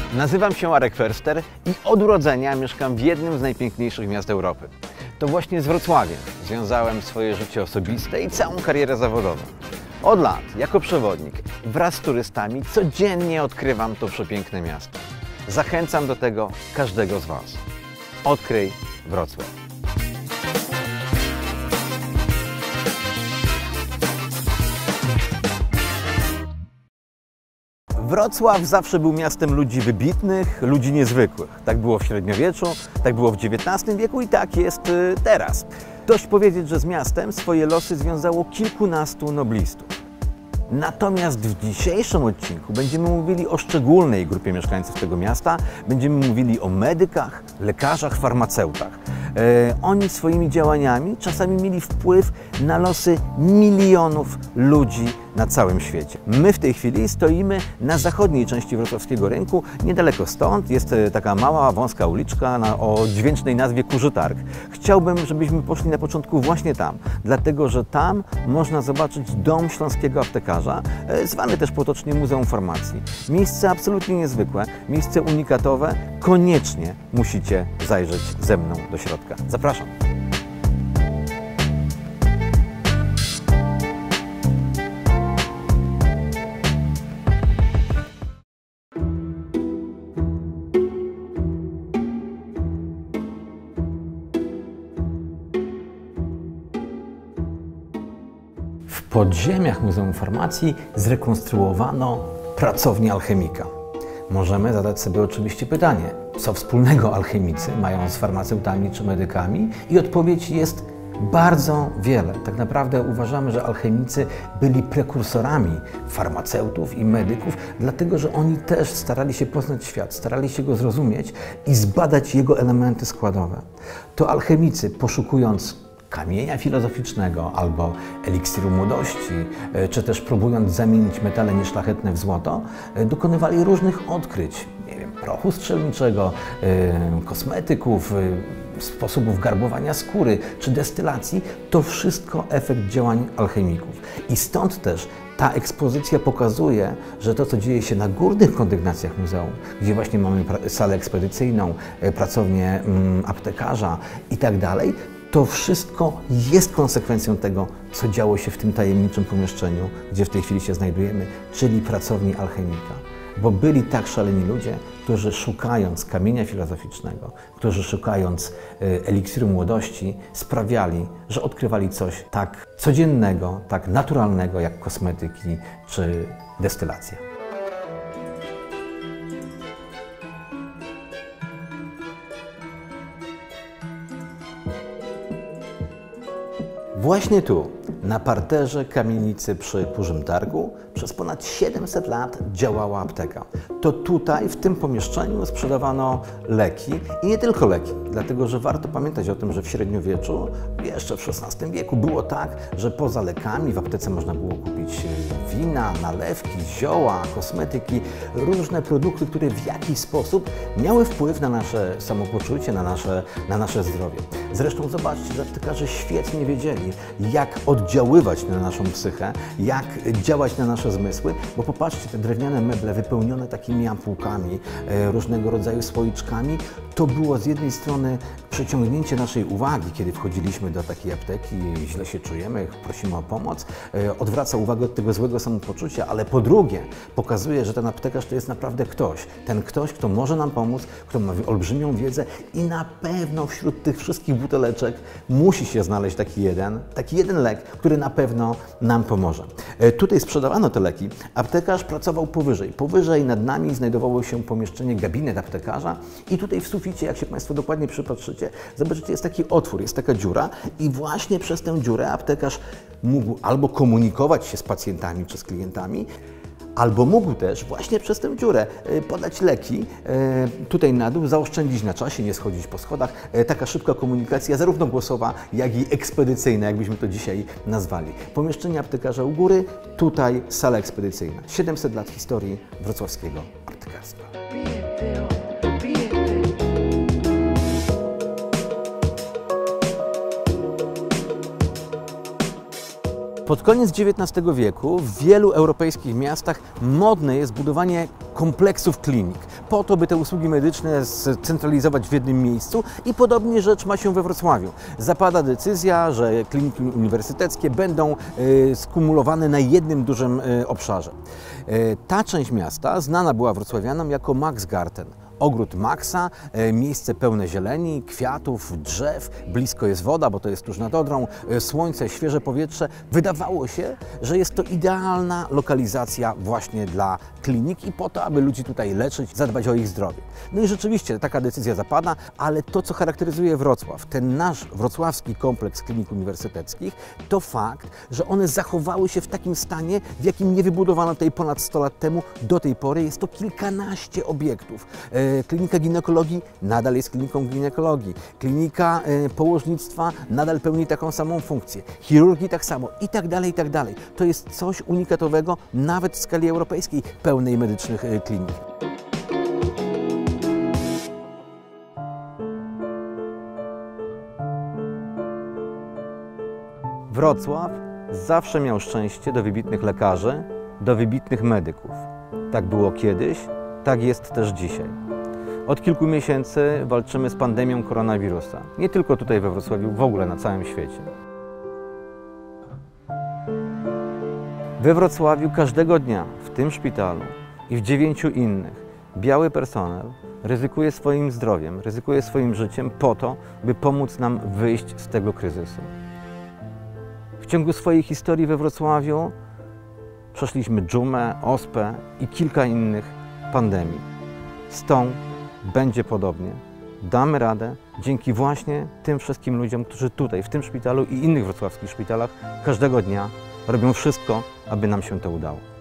Nazywam się Arek Förster i od urodzenia mieszkam w jednym z najpiękniejszych miast Europy. To właśnie z Wrocławiem związałem swoje życie osobiste i całą karierę zawodową. Od lat, jako przewodnik, wraz z turystami codziennie odkrywam to przepiękne miasto. Zachęcam do tego każdego z Was. Odkryj Wrocław. Wrocław zawsze był miastem ludzi wybitnych, ludzi niezwykłych. Tak było w średniowieczu, tak było w XIX wieku i tak jest teraz. Dość powiedzieć, że z miastem swoje losy związało kilkunastu noblistów. Natomiast w dzisiejszym odcinku będziemy mówili o szczególnej grupie mieszkańców tego miasta. Będziemy mówili o medykach, lekarzach, farmaceutach. Oni swoimi działaniami czasami mieli wpływ na losy milionów ludzi na całym świecie. My w tej chwili stoimy na zachodniej części wrocławskiego rynku. Niedaleko stąd jest taka mała, wąska uliczka o dźwięcznej nazwie Kurzy Targ. Chciałbym, żebyśmy poszli na początku właśnie tam, dlatego że tam można zobaczyć Dom Śląskiego Aptekarza, zwany też potocznie Muzeum Farmacji. Miejsce absolutnie niezwykłe, miejsce unikatowe. Koniecznie musicie zajrzeć ze mną do środka. Zapraszam. W podziemiach Muzeum Farmacji zrekonstruowano pracownię alchemika. Możemy zadać sobie oczywiście pytanie, co wspólnego alchemicy mają z farmaceutami czy medykami? I odpowiedź jest bardzo wiele. Tak naprawdę uważamy, że alchemicy byli prekursorami farmaceutów i medyków, dlatego że oni też starali się poznać świat, starali się go zrozumieć i zbadać jego elementy składowe. To alchemicy, poszukując kamienia filozoficznego albo eliksiru młodości, czy też próbując zamienić metale nieszlachetne w złoto, dokonywali różnych odkryć, nie wiem, prochu strzelniczego, kosmetyków, sposobów garbowania skóry czy destylacji. To wszystko efekt działań alchemików. I stąd też ta ekspozycja pokazuje, że to, co dzieje się na górnych kondygnacjach muzeum, gdzie właśnie mamy salę ekspedycyjną, pracownię aptekarza i tak dalej, to wszystko jest konsekwencją tego, co działo się w tym tajemniczym pomieszczeniu, gdzie w tej chwili się znajdujemy, czyli pracowni alchemika. Bo byli tak szaleni ludzie, którzy szukając kamienia filozoficznego, którzy szukając eliksiru młodości, sprawiali, że odkrywali coś tak codziennego, tak naturalnego jak kosmetyki czy destylacja. Właśnie tu, na parterze kamienicy przy Kurzym Targu, przez ponad 700 lat działała apteka. To tutaj, w tym pomieszczeniu, sprzedawano leki i nie tylko leki, dlatego że warto pamiętać o tym, że w średniowieczu, jeszcze w XVI wieku, było tak, że poza lekami w aptece można było kupić wina, nalewki, zioła, kosmetyki, różne produkty, które w jakiś sposób miały wpływ na nasze samopoczucie, na nasze zdrowie. Zresztą zobaczcie, że aptekarze świetnie wiedzieli, jak oddziaływać na naszą psychę, jak działać na nasze zmysły, bo popatrzcie, te drewniane meble wypełnione takimi ampułkami, różnego rodzaju słoiczkami, to było z jednej strony przyciągnięcie naszej uwagi, kiedy wchodziliśmy do takiej apteki, źle się czujemy, prosimy o pomoc, odwraca uwagę od tego złego samopoczucia, ale po drugie pokazuje, że ten aptekarz to jest naprawdę ktoś. Ten ktoś, kto może nam pomóc, kto ma olbrzymią wiedzę i na pewno wśród tych wszystkich buteleczek musi się znaleźć taki jeden lek, który na pewno nam pomoże. Tutaj sprzedawano te leki. Aptekarz pracował powyżej. Powyżej nad nami znajdowało się pomieszczenie, gabinet aptekarza i tutaj w suficie, jak się Państwo dokładnie przypatrzycie, zobaczycie, jest taki otwór, jest taka dziura i właśnie przez tę dziurę aptekarz mógł albo komunikować się z pacjentami czy z klientami, albo mógł też właśnie przez tę dziurę podać leki tutaj na dół, zaoszczędzić na czasie, nie schodzić po schodach. Taka szybka komunikacja, zarówno głosowa, jak i ekspedycyjna, jakbyśmy to dzisiaj nazwali. Pomieszczenie aptekarza u góry, tutaj sala ekspedycyjna. 700 lat historii wrocławskiego aptekarstwa. Pod koniec XIX wieku w wielu europejskich miastach modne jest budowanie kompleksów klinik, po to, by te usługi medyczne scentralizować w jednym miejscu i podobnie rzecz ma się we Wrocławiu. Zapada decyzja, że kliniki uniwersyteckie będą skumulowane na jednym dużym obszarze. Ta część miasta znana była wrocławianom jako Maxgarten. Ogród Maxa, miejsce pełne zieleni, kwiatów, drzew, blisko jest woda, bo to jest tuż nad Odrą, słońce, świeże powietrze. Wydawało się, że jest to idealna lokalizacja właśnie dla klinik i po to, aby ludzi tutaj leczyć, zadbać o ich zdrowie. No i rzeczywiście taka decyzja zapada, ale to, co charakteryzuje Wrocław, ten nasz wrocławski kompleks klinik uniwersyteckich, to fakt, że one zachowały się w takim stanie, w jakim nie wybudowano tej ponad 100 lat temu. Do tej pory jest to kilkanaście obiektów. Klinika ginekologii nadal jest kliniką ginekologii. Klinika położnictwa nadal pełni taką samą funkcję. Chirurgii tak samo i tak dalej, i tak dalej. To jest coś unikatowego nawet w skali europejskiej, pełnej medycznych klinik. Wrocław zawsze miał szczęście do wybitnych lekarzy, do wybitnych medyków. Tak było kiedyś, tak jest też dzisiaj. Od kilku miesięcy walczymy z pandemią koronawirusa. Nie tylko tutaj we Wrocławiu, w ogóle na całym świecie. We Wrocławiu każdego dnia, w tym szpitalu i w 9 innych, biały personel ryzykuje swoim zdrowiem, ryzykuje swoim życiem po to, by pomóc nam wyjść z tego kryzysu. W ciągu swojej historii we Wrocławiu przeszliśmy dżumę, ospę i kilka innych pandemii. Z tą będzie podobnie. Damy radę dzięki właśnie tym wszystkim ludziom, którzy tutaj, w tym szpitalu i innych wrocławskich szpitalach każdego dnia robią wszystko, aby nam się to udało.